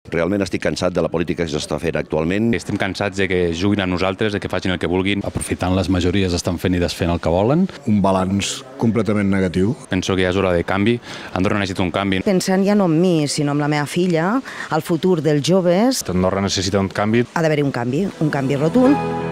Realment estic cansat de la política que s'està fent actualment. Estem cansats de que juguin a nosaltres, de que facin el que vulguin. Aprofitant les majories estan fent i desfent el que volen. Un balanç completament negatiu. Penso que ja és hora de canvi. Andorra necessita un canvi. Pensant ja no en mi, sinó en la meva filla, el futur dels joves. Andorra necessita un canvi. Ha d'haver-hi un canvi rotund.